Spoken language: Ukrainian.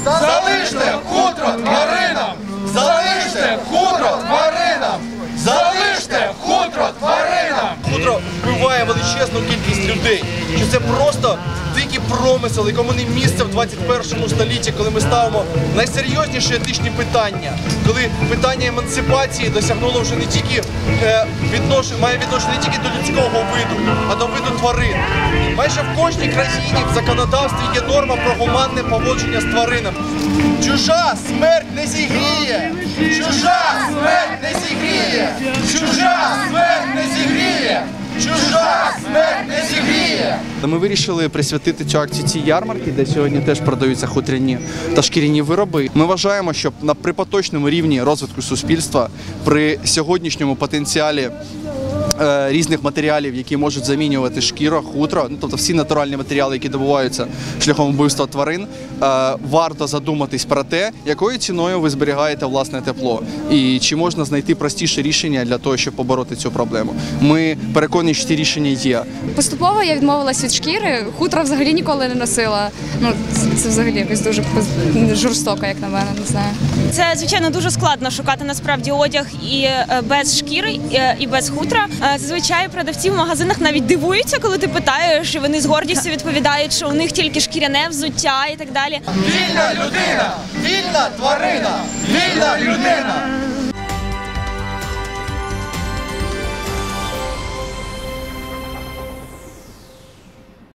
Залиште хутро тваринам! Залиште хутро тваринам! Залиште хутро тваринам! Хутро вбиває величезну кількість людей. Що це просто дикий промисел, якому не місце в 21 столітті, коли ми ставимо найсерйозніші етичні питання, коли питання емансипації досягнуло вже не тільки має відношення не тільки до людського виду, а до виду тварин. Майже в кожній країні в законодавстві є норма про гуманне поводження з тваринами. Чужа смерть не зігріє! Чужа смерть не зігріє! Чужа смерть не зігріє! Чужа смерть не зігріє! Ми вирішили присвятити цю акцію цій ярмарці, де сьогодні теж продаються хутряні та шкіряні вироби. Ми вважаємо, що при поточному рівні розвитку суспільства, при сьогоднішньому потенціалі різних матеріалів, які можуть замінювати шкіру, хутро, тобто всі натуральні матеріали, які добуваються шляхом вбивства тварин, варто задуматись про те, якою ціною ви зберігаєте власне тепло і чи можна знайти простіше рішення для того, щоб побороти цю проблему. Ми переконані, що ці рішення є. Поступово я відмовилась від шкіри, хутро взагалі ніколи не носила. Це взагалі якось дуже жорстоко, як на мене, не знаю. Це, звичайно, дуже складно шукати насправді одяг і без шкіри, і без хутра. Зазвичай продавці в магазинах навіть дивуються, коли ти питаєш, і вони з гордістю відповідають, що у них тільки шкіряне взуття і так далі. Вільна людина! Вільна тварина! Вільна людина!